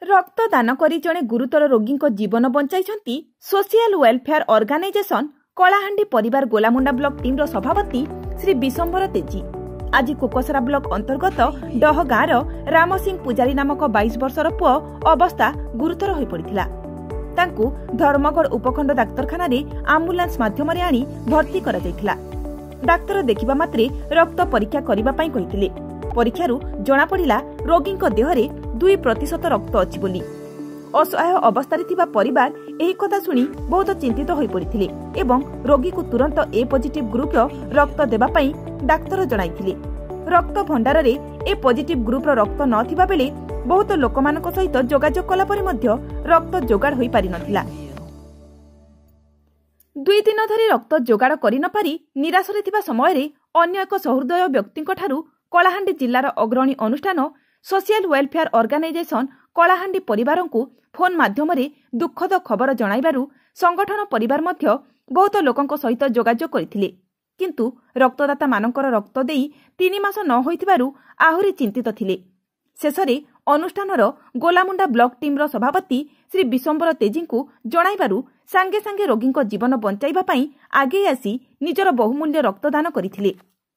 रक्तदान करी जणे गुरुतर रोगी जीवन बंचाई सोशियल वेलफेयर ऑर्गेनाइजेशन कलाहांडी परिवार गोलामुंडा ब्लॉक टीम रो सभापति श्री विशंबर तेजी आज कुकसरा ब्लॉक अंतर्गत डह गाँव राम सिंह पुजारी नामक 22 वर्षर पुओ अवस्था गुरुतर हो पड़ता धर्मगढ़ उपखंड डाक्तरखाना आम्बुलांस माध्यम आनी भर्ती करा डाक्तर देखिबा मात्रे रक्त परीक्षा करिबा पई कहिथिले। परीक्षारू जना पड़िला रोगी देहरे 2% रक्त अछि बोली। असहाय अवस्था थिबा परिवार एही कथा सुनी बहुत चिंतित होई पड़िथिले एवं रोगी को तुरंत ए पॉजिटिव ग्रुप रो रक्त देबा पई डाक्तर जणाइथिले। रक्त भंडार रे ए पॉजिटिव ग्रुप रो रक्त नथिबा बेले बहुत लोकमानक सहित जोगाजोग कला परे मध्य रक्त जोगाड़ होई पारि नथिला। 2 दिन धरी रक्त जोगाड़ करि न पारि निराश रे थिबा समय रे अन्य एक सहृदय व्यक्तिक ठारू कलाहांडी जिल्लार अग्रणी अनुष्ठान सोशियल वेलफेयर ऑर्गेनाइजेशन कलाहांडी परिवार को फोन माध्यम दुखद खबर जणाइबारु संगठन परिवार मध्य बहुत लोकंक सहित जोगाजोग करथिले किंतु रक्तदाता मानकर रक्त देई 3 मास न होइथिबारु आहुरी चिंतित थिले। शेषरे अनुष्ठानर गोलामुंडा ब्लॉक टीम रो सभापति श्री विशंबर तेजी को जणाइबारु सांगे सांगे रोगी जीवन बंचाइबा पई आगे आसी निजर बहुमूल्य रक्तदान करथिले।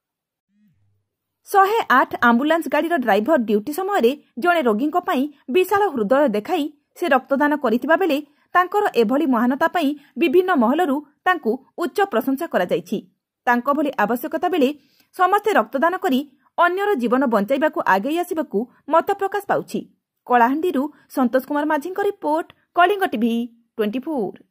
108 आम्बुलांस गाड़ी ड्राइवर ड्यूटी समय जड़े रोगी विशाल हृदय देखाई से रक्तदान करथिबा बेले तांकर एभली महानता पई विभिन्न महलरू तांकु उच्च प्रशंसा करा जायछि। तांको भली आवश्यकता बेले समस्ते रक्तदान करी अन्यर जीवन बंचाइबाकू आगे आसिबाकू मत प्रकाश पाउछि। कलाहांडीरू संतोष कुमार माझीଙ୍କ रिपोर्ट कलिंग टीवी 24।